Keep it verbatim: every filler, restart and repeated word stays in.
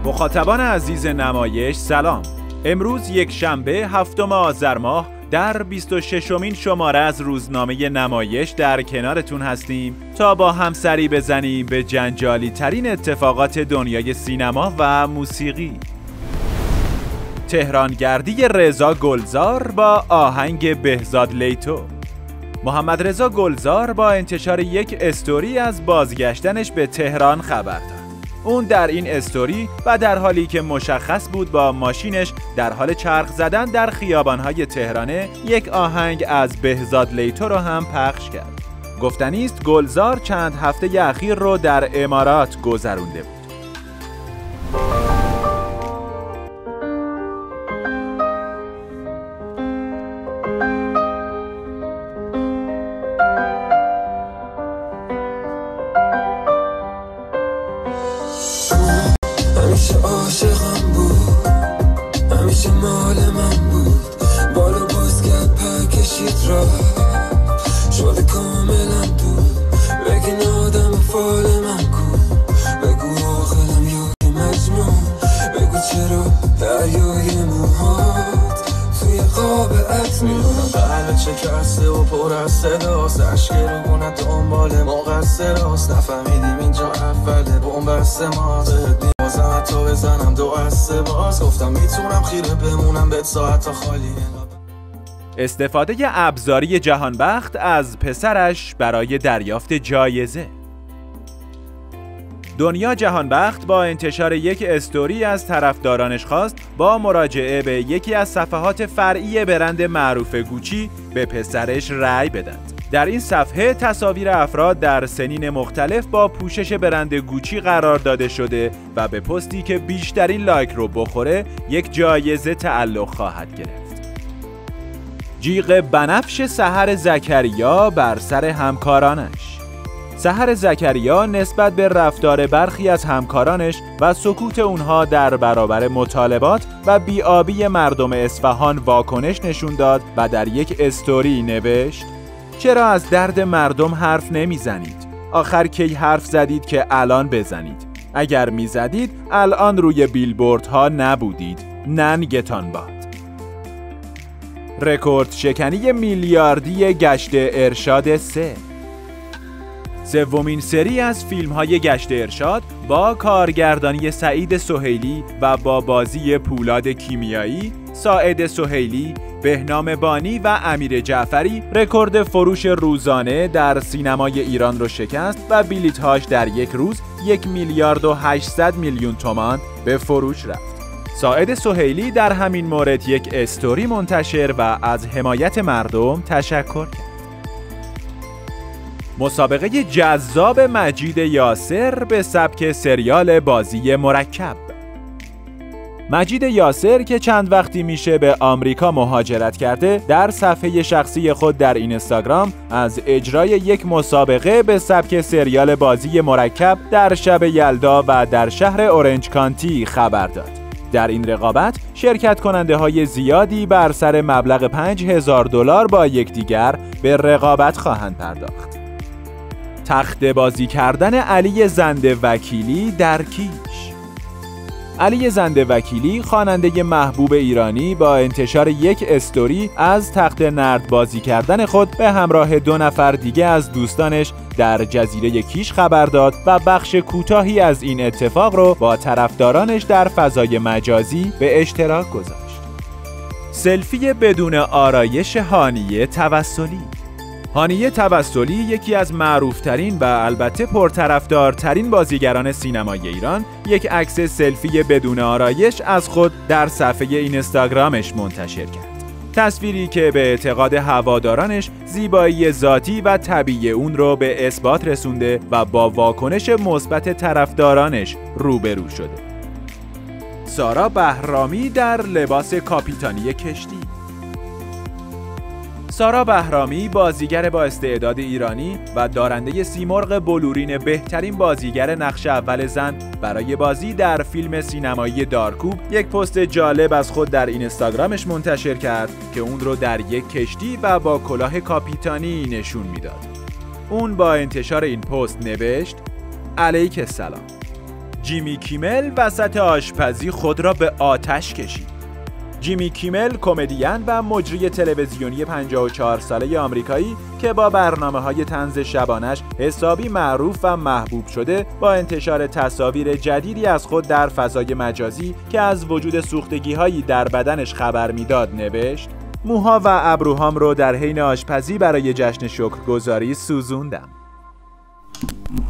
مخاطبان عزیز نمایش سلام. امروز یک شنبه هفتم آذر ماه در بیست و ششمین شماره از روزنامه نمایش در کنارتون هستیم تا با هم سری بزنیم به جنجالی ترین اتفاقات دنیای سینما و موسیقی. تهرانگردی رضا گلزار با آهنگ بهزاد لیتو. محمد رضا گلزار با انتشار یک استوری از بازگشتنش به تهران خبر داد. اون در این استوری و در حالی که مشخص بود با ماشینش در حال چرخ زدن در خیابان‌های تهرانه، یک آهنگ از بهزاد لیتو رو هم پخش کرد. گفتنی است گلزار چند هفته اخیر رو در امارات گذرونده بود. همیشه عاشقم بود، همیشه مال من بود، بالا باز کرد پر کشید را شده کاملا دود. بگین آدم فال من کن، بگو آخرم یا مجنون، بگو چرا دریای موهات توی قاب عکس میمونم. قلب شکسته و پر از صداست، عشق رونت دنبال مقصر راست. نفهمیدیم اینجا اوله بومبست ماست، بازم تو بزنم دو استه باز. گفتم میتونم خیره بمونم به ساعت تا خالی. استفاده ابزاری جهانبخت از پسرش برای دریافت جایزه. دنیا جهانبخت با انتشار یک استوری از طرفدارانش خواست با مراجعه به یکی از صفحات فرعی برند معروف گوچی به پسرش رأی بدند. در این صفحه تصاویر افراد در سنین مختلف با پوشش برند گوچی قرار داده شده و به پستی که بیشترین لایک رو بخوره یک جایزه تعلق خواهد گرفت. جیغ بنفش سحر زکریا بر سر همکارانش. سحر زکریا نسبت به رفتار برخی از همکارانش و سکوت اونها در برابر مطالبات و بی‌آبی مردم اصفهان واکنش نشون داد و در یک استوری نوشت: چرا از درد مردم حرف نمیزنید؟ آخر کی حرف زدید که الان بزنید؟ اگر میزدید الان روی بیلبوردها نبودید. ننگتان باد. رکورد شکنی میلیاردی گشت ارشاد سه. سومین سری از فیلم‌های گشت ارشاد با کارگردانی سعید سهیلی و با بازی پولاد کیمیایی، ساعد سهیلی، بهنام بانی و امیر جعفری رکورد فروش روزانه در سینمای ایران رو شکست و بلیط‌هاش در یک روز یک میلیارد و هشتصد میلیون تومان به فروش رفت. ساعد سهیلی در همین مورد یک استوری منتشر و از حمایت مردم تشکر کرد. مسابقه جذاب مجید یاسر به سبک سریال بازی مرکب. مجید یاسر که چند وقتی میشه به آمریکا مهاجرت کرده، در صفحه شخصی خود در اینستاگرام از اجرای یک مسابقه به سبک سریال بازی مرکب در شب یلدا و در شهر اورنج کانتی خبر داد. در این رقابت شرکت کننده های زیادی بر سر مبلغ پنج هزار دلار با یکدیگر به رقابت خواهند پرداخت. تخت بازی کردن علی زنده وکیلی در کیش. علی زنده وکیلی خواننده محبوب ایرانی با انتشار یک استوری از تخت نرد بازی کردن خود به همراه دو نفر دیگه از دوستانش در جزیره کیش خبر داد و بخش کوتاهی از این اتفاق رو با طرفدارانش در فضای مجازی به اشتراک گذاشت. سلفی بدون آرایش هانیه توسلی. هانیه توسلی یکی از معروفترین و البته پرطرفدارترین بازیگران سینمای ایران یک عکس سلفی بدون آرایش از خود در صفحه اینستاگرامش منتشر کرد. تصویری که به اعتقاد هوادارانش زیبایی ذاتی و طبیعی اون رو به اثبات رسونده و با واکنش مثبت طرفدارانش روبرو شده. سارا بهرامی در لباس کاپیتانی کشتی. سارا بهرامی بازیگر با استعداد ایرانی و دارنده سیمرغ بلورین بهترین بازیگر نقش اول زن برای بازی در فیلم سینمایی دارکوب یک پست جالب از خود در اینستاگرامش منتشر کرد که اون رو در یک کشتی و با کلاه کاپیتانی نشون میداد. اون با انتشار این پست نوشت: علیک السلام. جیمی کیمل وسط آشپزی خود را به آتش کشید. جیمی کیمل کمدین و مجری تلویزیونی پنجاه و چهار ساله آمریکایی که با برنامه‌های طنز شبانش حسابی معروف و محبوب شده، با انتشار تصاویر جدیدی از خود در فضای مجازی که از وجود سوختگی‌هایی در بدنش خبر میداد نوشت: موها و ابروهام رو در حین آشپزی برای جشن شکرگزاری سوزوندم.